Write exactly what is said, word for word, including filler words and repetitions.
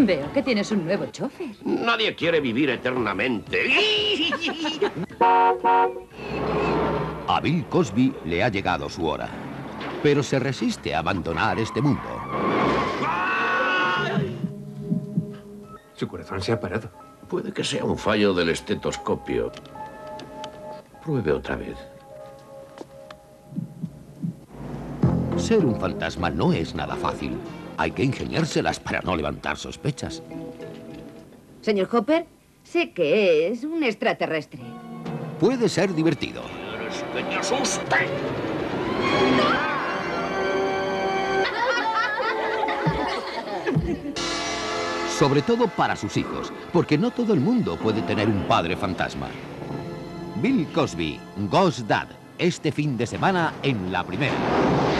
Veo que tienes un nuevo chofer. Nadie quiere vivir eternamente. A Bill Cosby le ha llegado su hora, pero se resiste a abandonar este mundo. Su corazón se ha parado. Puede que sea un fallo del estetoscopio. Pruebe otra vez. Ser un fantasma no es nada fácil. Hay que ingeniárselas para no levantar sospechas. Señor Hopper, sé que es un extraterrestre. Puede ser divertido. ¿Quieres que te asuste? Sobre todo para sus hijos, porque no todo el mundo puede tener un padre fantasma. Bill Cosby, Ghost Dad, este fin de semana en La Primera.